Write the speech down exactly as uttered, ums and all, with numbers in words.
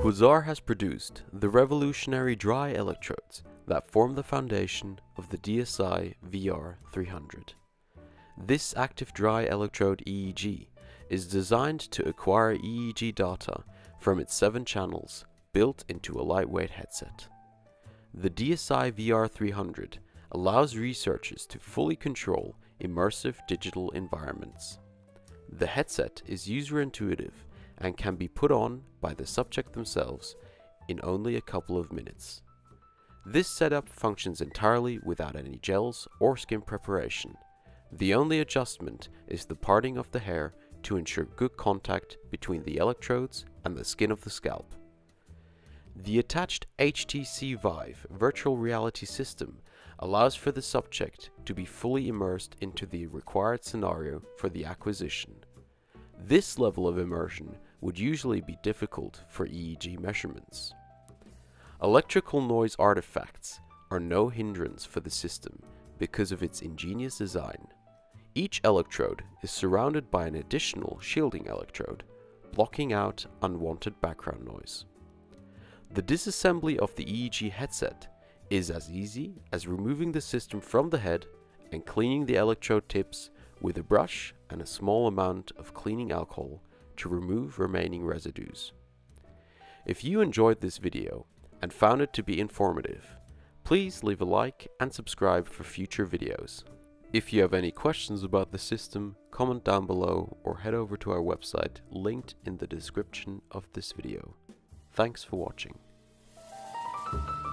Quasar has produced the revolutionary dry electrodes that form the foundation of the D S I V R three hundred. This active dry electrode E E G is designed to acquire E E G data from its seven channels built into a lightweight headset. The D S I V R three hundred allows researchers to fully control immersive digital environments. The headset is user-intuitive and can be put on by the subject themselves in only a couple of minutes. This setup functions entirely without any gels or skin preparation. The only adjustment is the parting of the hair to ensure good contact between the electrodes and the skin of the scalp. The attached H T C-Vive virtual reality system allows for the subject to be fully immersed into the required scenario for the acquisition. This level of immersion would usually be difficult for E E G measurements. Electrical noise artifacts are no hindrance for the system because of its ingenious design. Each electrode is surrounded by an additional shielding electrode, blocking out unwanted background noise. The disassembly of the E E G headset is as easy as removing the system from the head and cleaning the electrode tips with a brush and a small amount of cleaning alcohol to remove remaining residues. If you enjoyed this video and found it to be informative, please leave a like and subscribe for future videos. If you have any questions about the system, comment down below or head over to our website linked in the description of this video. Thanks for watching.